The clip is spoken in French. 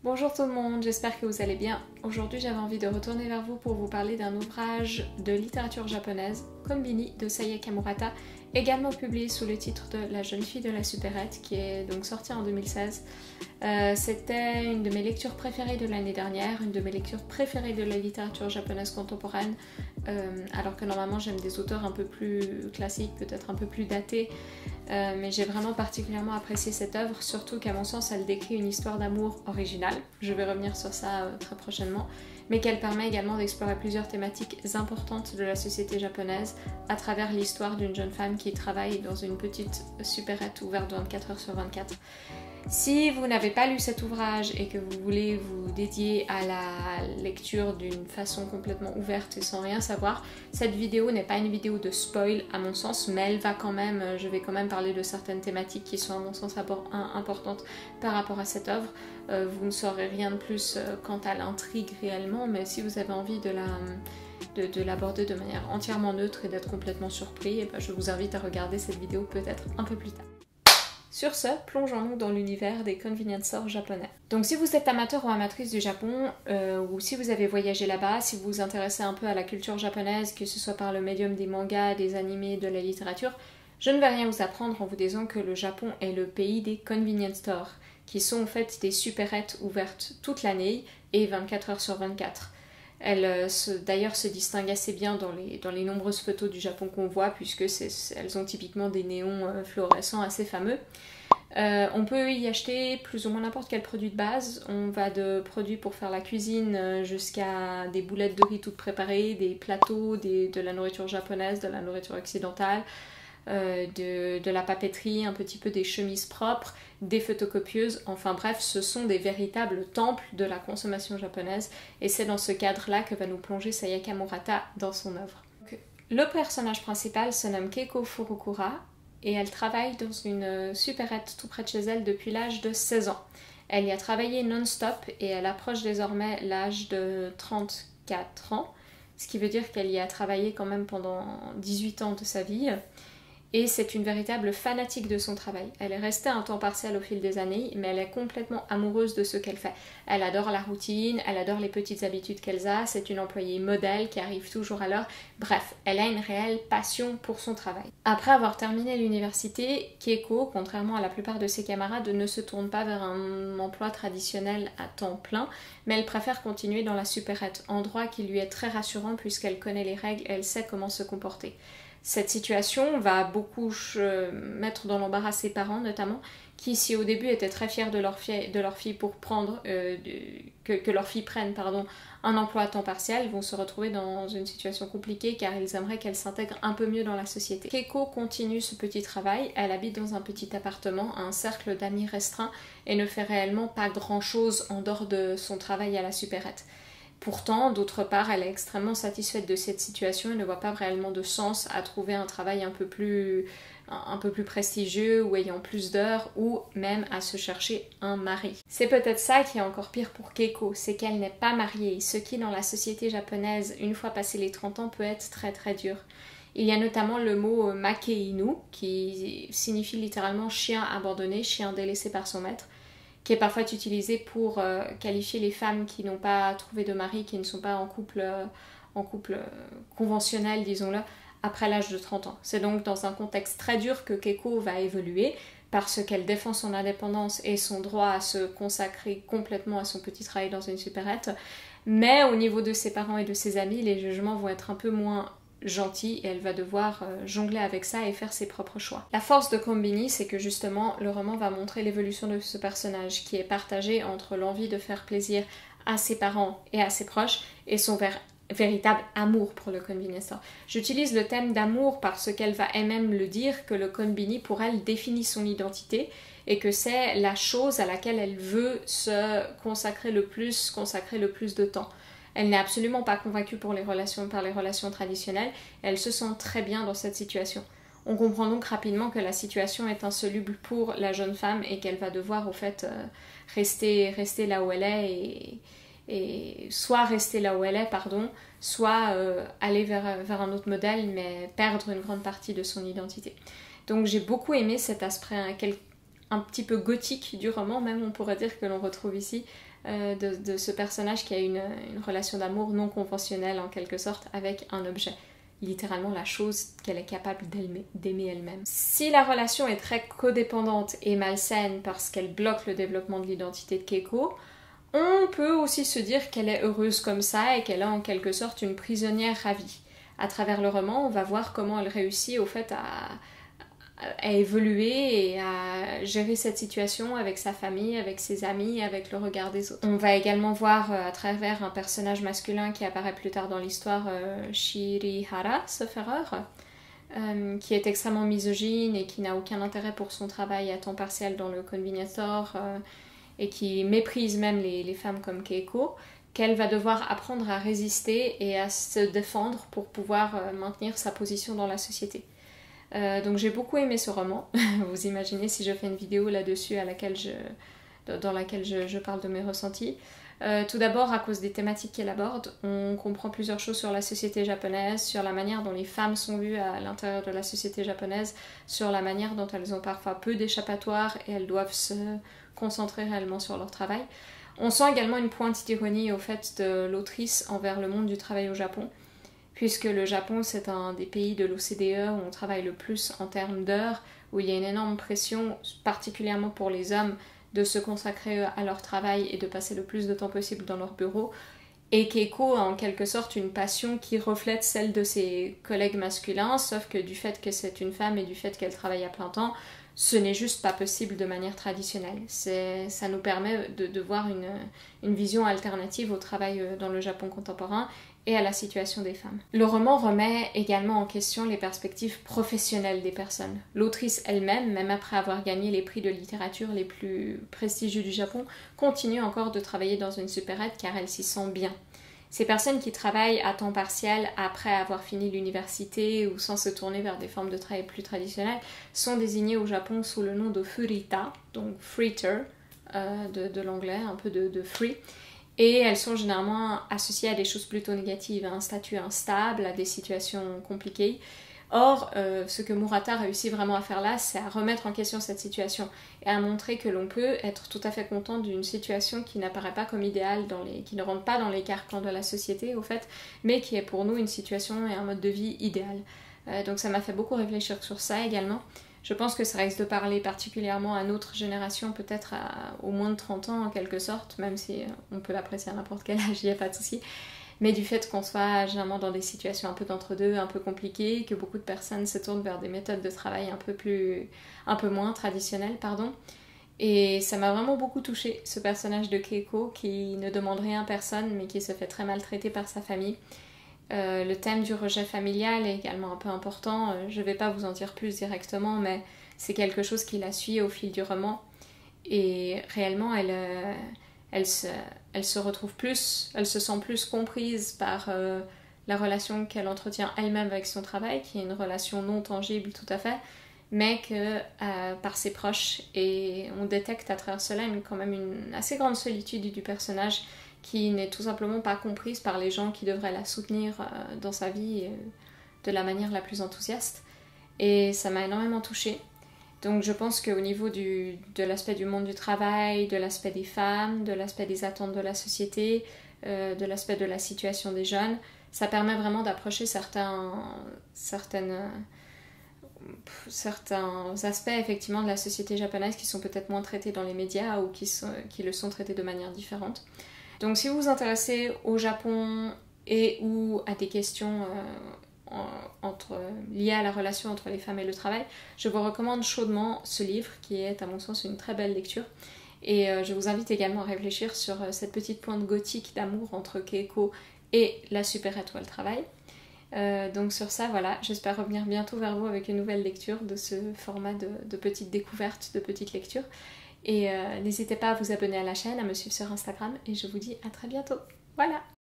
Bonjour tout le monde, j'espère que vous allez bien. Aujourd'hui j'avais envie de retourner vers vous pour vous parler d'un ouvrage de littérature japonaise, Konbini de Sayaka Murata, également publié sous le titre de La jeune fille de la supérette, qui est donc sorti en 2016. C'était une de mes lectures préférées de l'année dernière, une de mes lectures préférées de la littérature japonaise contemporaine, alors que normalement j'aime des auteurs un peu plus classiques, peut-être un peu plus datés, mais j'ai vraiment particulièrement apprécié cette œuvre, surtout qu'à mon sens elle décrit une histoire d'amour originale, je vais revenir sur ça très prochainement, mais qu'elle permet également d'explorer plusieurs thématiques importantes de la société japonaise à travers l'histoire d'une jeune femme qui travaille dans une petite supérette ouverte 24 heures sur 24. Si vous n'avez pas lu cet ouvrage et que vous voulez vous dédier à la lecture d'une façon complètement ouverte et sans rien savoir, cette vidéo n'est pas une vidéo de spoil à mon sens, mais elle va quand même, je vais quand même parler de certaines thématiques qui sont à mon sens importantes par rapport à cette œuvre. Vous ne saurez rien de plus quant à l'intrigue réellement, mais si vous avez envie de l'aborder de manière entièrement neutre et d'être complètement surpris, et ben je vous invite à regarder cette vidéo peut-être un peu plus tard. Sur ce, plongeons-nous dans l'univers des convenience stores japonais. Donc si vous êtes amateur ou amatrice du Japon, ou si vous avez voyagé là-bas, si vous vous intéressez un peu à la culture japonaise, que ce soit par le médium des mangas, des animés, de la littérature, je ne vais rien vous apprendre en vous disant que le Japon est le pays des convenience stores, qui sont en fait des supérettes ouvertes toute l'année et 24 heures sur 24. Elles d'ailleurs se distinguent assez bien dans les nombreuses photos du Japon qu'on voit, puisque elles ont typiquement des néons fluorescents assez fameux. On peut y acheter plus ou moins n'importe quel produit de base. On va de produits pour faire la cuisine jusqu'à des boulettes de riz toutes préparées, des plateaux, de la nourriture japonaise, de la nourriture occidentale, de la papeterie, un petit peu des chemises propres, des photocopieuses, enfin bref, ce sont des véritables temples de la consommation japonaise et c'est dans ce cadre-là que va nous plonger Sayaka Murata dans son œuvre. Le personnage principal se nomme Keiko Furukura et elle travaille dans une supérette tout près de chez elle depuis l'âge de 16 ans. Elle y a travaillé non-stop et elle approche désormais l'âge de 34 ans, ce qui veut dire qu'elle y a travaillé quand même pendant 18 ans de sa vie. Et c'est une véritable fanatique de son travail. Elle est restée un temps partiel au fil des années, mais elle est complètement amoureuse de ce qu'elle fait. Elle adore la routine, elle adore les petites habitudes qu'elle a, c'est une employée modèle qui arrive toujours à l'heure. Bref, elle a une réelle passion pour son travail. Après avoir terminé l'université, Keiko, contrairement à la plupart de ses camarades, ne se tourne pas vers un emploi traditionnel à temps plein, mais elle préfère continuer dans la supérette, endroit qui lui est très rassurant puisqu'elle connaît les règles et elle sait comment se comporter. Cette situation va beaucoup mettre dans l'embarras ses parents notamment, qui si au début étaient très fiers de leur fille pour prendre, que leur fille prenne un emploi à temps partiel, vont se retrouver dans une situation compliquée car ils aimeraient qu'elle s'intègre un peu mieux dans la société. Keiko continue ce petit travail, elle habite dans un petit appartement, un cercle d'amis restreint et ne fait réellement pas grand chose en dehors de son travail à la supérette. Pourtant, d'autre part, elle est extrêmement satisfaite de cette situation et ne voit pas réellement de sens à trouver un travail un peu plus prestigieux ou ayant plus d'heures ou même à se chercher un mari. C'est peut-être ça qui est encore pire pour Keiko, c'est qu'elle n'est pas mariée, ce qui dans la société japonaise, une fois passé les 30 ans, peut être très très dur. Il y a notamment le mot makeinu qui signifie littéralement chien abandonné, chien délaissé par son maître, qui est parfois utilisé pour qualifier les femmes qui n'ont pas trouvé de mari, qui ne sont pas en couple conventionnel, disons-le, après l'âge de 30 ans. C'est donc dans un contexte très dur que Keiko va évoluer, parce qu'elle défend son indépendance et son droit à se consacrer complètement à son petit travail dans une supérette, mais au niveau de ses parents et de ses amis, les jugements vont être un peu moins gentille et elle va devoir jongler avec ça et faire ses propres choix. La force de Konbini, c'est que justement le roman va montrer l'évolution de ce personnage qui est partagé entre l'envie de faire plaisir à ses parents et à ses proches et son véritable amour pour le convenience store. J'utilise le thème d'amour parce qu'elle va elle-même le dire, que le Konbini pour elle définit son identité et que c'est la chose à laquelle elle veut se consacrer le plus de temps. Elle n'est absolument pas convaincue par les relations traditionnelles, elle se sent très bien dans cette situation. On comprend donc rapidement que la situation est insoluble pour la jeune femme et qu'elle va devoir au fait rester là où elle est et soit rester là où elle est, soit aller vers un autre modèle mais perdre une grande partie de son identité. Donc j'ai beaucoup aimé cet aspect un petit peu gothique du roman, même on pourrait dire que l'on retrouve ici, de ce personnage qui a une relation d'amour non conventionnelle en quelque sorte avec un objet. Littéralement la chose qu'elle est capable d'aimer elle-même. Si la relation est très codépendante et malsaine parce qu'elle bloque le développement de l'identité de Keiko, on peut aussi se dire qu'elle est heureuse comme ça et qu'elle est en quelque sorte une prisonnière ravie. À travers le roman, on va voir comment elle réussit au fait à évoluer et à gérer cette situation avec sa famille, avec ses amis, avec le regard des autres. On va également voir à travers un personnage masculin qui apparaît plus tard dans l'histoire, Shirihara, sauf erreur, qui est extrêmement misogyne et qui n'a aucun intérêt pour son travail à temps partiel dans le convenience store et qui méprise même les femmes comme Keiko, qu'elle va devoir apprendre à résister et à se défendre pour pouvoir maintenir sa position dans la société. Donc j'ai beaucoup aimé ce roman. Vous imaginez si je fais une vidéo là-dessus dans laquelle je parle de mes ressentis. Tout d'abord à cause des thématiques qu'elle aborde, on comprend plusieurs choses sur la société japonaise, sur la manière dont les femmes sont vues à l'intérieur de la société japonaise, sur la manière dont elles ont parfois peu d'échappatoire et elles doivent se concentrer réellement sur leur travail. On sent également une pointe d'ironie au fait de l'autrice envers le monde du travail au Japon, puisque le Japon c'est un des pays de l'OCDE où on travaille le plus en termes d'heures, où il y a une énorme pression, particulièrement pour les hommes, de se consacrer à leur travail et de passer le plus de temps possible dans leur bureau. Et Keiko a en quelque sorte une passion qui reflète celle de ses collègues masculins, sauf que du fait que c'est une femme et du fait qu'elle travaille à plein temps, ce n'est juste pas possible de manière traditionnelle. Ça nous permet de voir une vision alternative au travail dans le Japon contemporain et à la situation des femmes. Le roman remet également en question les perspectives professionnelles des personnes. L'autrice elle-même, même après avoir gagné les prix de littérature les plus prestigieux du Japon, continue encore de travailler dans une supérette car elle s'y sent bien. Ces personnes qui travaillent à temps partiel après avoir fini l'université ou sans se tourner vers des formes de travail plus traditionnelles sont désignées au Japon sous le nom de furita, donc freeter, de l'anglais, un peu de free. Et elles sont généralement associées à des choses plutôt négatives, à un statut instable, à des situations compliquées. Or, ce que Murata réussit vraiment à faire là, c'est à remettre en question cette situation et à montrer que l'on peut être tout à fait content d'une situation qui n'apparaît pas comme idéale, qui ne rentre pas dans les carcans de la société, au fait, mais qui est pour nous une situation et un mode de vie idéal. Donc ça m'a fait beaucoup réfléchir sur ça également. Je pense que ça risque de parler particulièrement à notre génération, peut-être au moins de 30 ans en quelque sorte, même si on peut l'apprécier à n'importe quel âge, il n'y a pas de souci. Mais du fait qu'on soit généralement dans des situations un peu d'entre-deux, un peu compliquées, que beaucoup de personnes se tournent vers des méthodes de travail un peu moins traditionnelles, pardon. Et ça m'a vraiment beaucoup touchée, ce personnage de Keiko qui ne demande rien à personne, mais qui se fait très maltraiter par sa famille. Le thème du rejet familial est également un peu important. Je ne vais pas vous en dire plus directement, mais c'est quelque chose qui la suit au fil du roman. Et réellement, elle se retrouve plus, elle se sent plus comprise par la relation qu'elle entretient elle-même avec son travail, qui est une relation non tangible tout à fait, mais que par ses proches. Et on détecte à travers cela quand même une assez grande solitude du personnage qui n'est tout simplement pas comprise par les gens qui devraient la soutenir dans sa vie de la manière la plus enthousiaste. Et ça m'a énormément touchée. Donc je pense qu'au niveau de l'aspect du monde du travail, de l'aspect des femmes, de l'aspect des attentes de la société, de l'aspect de la situation des jeunes, ça permet vraiment d'approcher certains aspects effectivement de la société japonaise qui sont peut-être moins traités dans les médias ou qui le sont traités de manière différente. Donc si vous vous intéressez au Japon et ou à des questions liées à la relation entre les femmes et le travail, je vous recommande chaudement ce livre qui est à mon sens une très belle lecture. Et je vous invite également à réfléchir sur cette petite pointe gothique d'amour entre Keiko et la supérette où elle travaille. Donc sur ça, voilà, j'espère revenir bientôt vers vous avec une nouvelle lecture de ce format de petites découvertes, de petites lectures. Et n'hésitez pas à vous abonner à la chaîne, à me suivre sur Instagram et je vous dis à très bientôt. Voilà!